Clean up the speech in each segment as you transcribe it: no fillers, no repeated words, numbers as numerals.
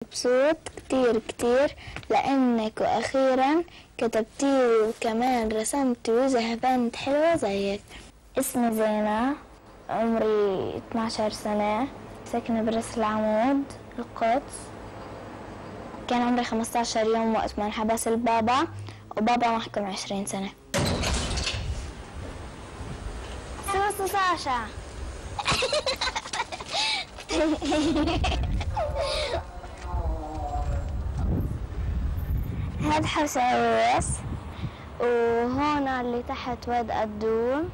مبسوط كتير كتير لأنك وأخيرا كتبتي وكمان رسمتي وجه بنت حلوة زيك. اسمي زينة، عمري 12 سنة، ساكنة برأس العمود القدس. كان عمري 15 يوم وقت ما انحبس البابا، وبابا محكوم 20 سنة. سوسو ساشا. هاد حوش عويس، وهون اللي تحت واد قدوم،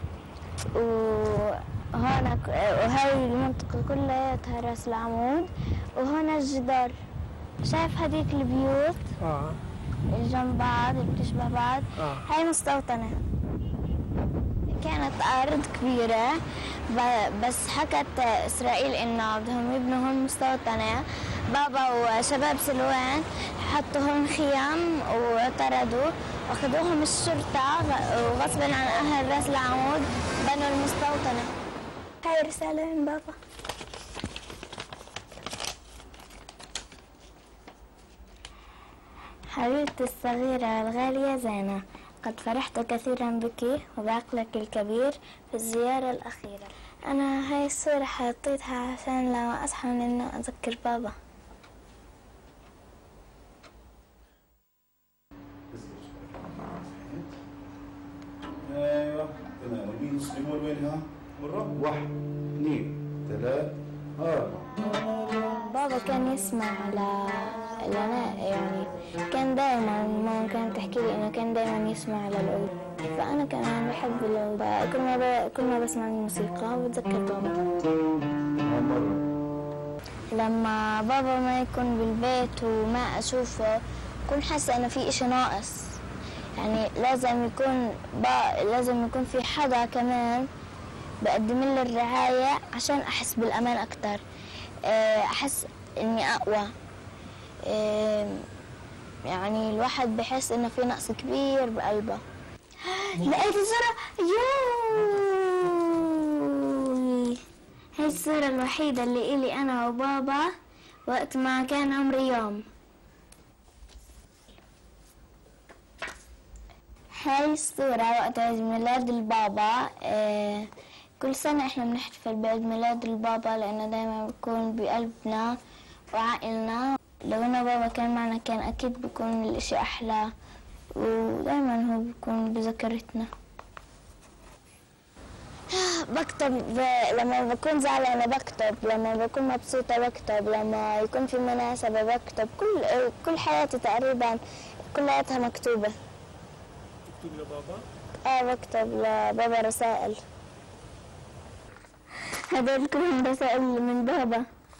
وهاي المنطقة كلها راس العمود، وهون الجدار. شايف هذيك البيوت؟ اللي جنب بعض اللي بتشبه بعض. هاي مستوطنة. كانت أرض كبيرة، بس حكت إسرائيل إنه بدهم يبنوا هون مستوطنة. بابا وشباب سلوان حطوا هون خيام وطردوا، واخذوهم الشرطة وغصبا عن أهل راس العمود بنوا المستوطنة. هاي رسالة من بابا. حبيبتي الصغيرة الغالية زينة، قد فرحت كثيرا بك وبعقلك الكبير في الزيارة الأخيرة. أنا هاي الصورة حطيتها عشان لما أصحى من النوم أذكر بابا. ايوه تمام. والمين الصليبول وينها؟ مرة 1 2 3 4. بابا كان يسمع لنا، يعني كان دائما ماما كانت تحكي لي انه كان دائما يسمع للعود، فانا كمان بحب العود. كل ما بسمع الموسيقى بتذكر بابا. لما بابا ما يكون بالبيت وما اشوفه بكون حاسه انه في اشي ناقص، يعني لازم يكون في حدا كمان بقدم لي الرعاية عشان أحس بالأمان أكتر، أحس إني أقوى. يعني الواحد بحس إنه في نقص كبير بقلبه. لقيت الصورة، يووووي، هاي الصورة الوحيدة اللي إلي أنا وبابا وقت ما كان عمري يوم. هاي الصورة وقت عيد ميلاد البابا. كل سنة احنا بنحتفل بعيد ميلاد البابا لأنه دايما بيكون بقلبنا وعائلنا. لو إنه بابا كان معنا كان أكيد بيكون الإشي أحلى، ودايما هو بيكون بذكرتنا. بكتب لما بكون زعلانة بكتب، لما بكون مبسوطة بكتب، لما يكون في مناسبة بكتب. كل حياتي تقريبا كلها مكتوبة. بتكتب لبابا؟ بكتب لبابا رسائل. هذول كلهم رسائل من بابا.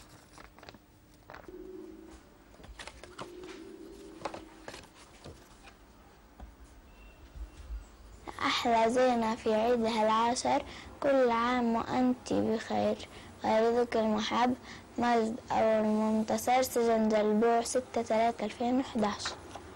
أحلى زينة في عيدها العاشر، كل عام وأنت بخير، والدك المحب مجد أو المنتصر، سجن جلبوع 6/3/2011.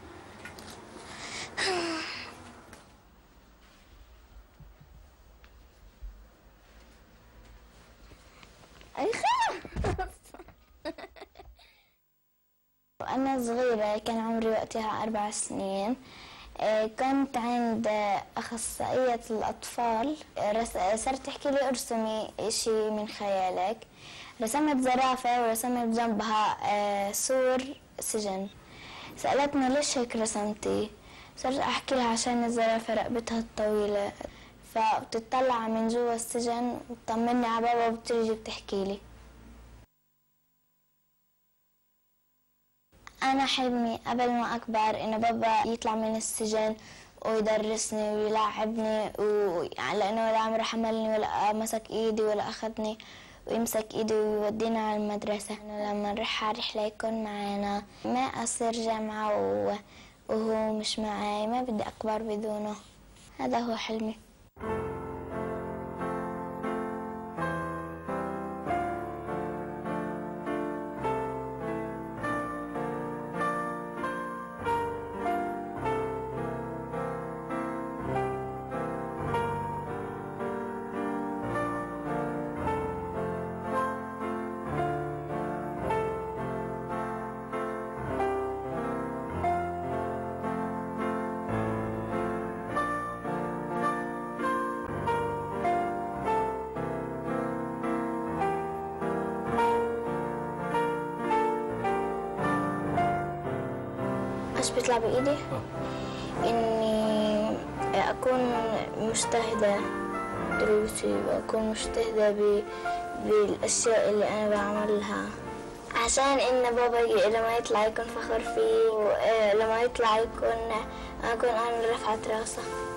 وأنا صغيرة كان عمري وقتها 4 سنين، كنت عند أخصائية الأطفال. صارت تحكي لي ارسمي إشي من خيالك. رسمت زرافة ورسمت جنبها سور سجن. سألتني ليش هيك رسمتي؟ صرت أحكي لها عشان الزرافة رقبتها الطويلة، فبتطلع من جوا السجن وتطمني على بابا وبتيجي بتحكي لي. أنا حلمي قبل ما أكبر إنه بابا يطلع من السجن ويدرسني ويلاعبني، لأنه ولا عمره حملني ولا مسك إيدي ولا أخذني ويمسك إيدي ويودينا على المدرسة. لما نروح على رحلة يكون معنا، ما أصير جامعة وهو مش معي، ما بدي أكبر بدونه. هذا هو حلمي. ايش بيطلع بإيدي؟ إني أكون مجتهدة دروسي وأكون مجتهدة بالأشياء اللي أنا بعملها، عشان إن بابا لما يطلع يكون فخور فيه ولما يطلع أكون أنا رفعت راسه.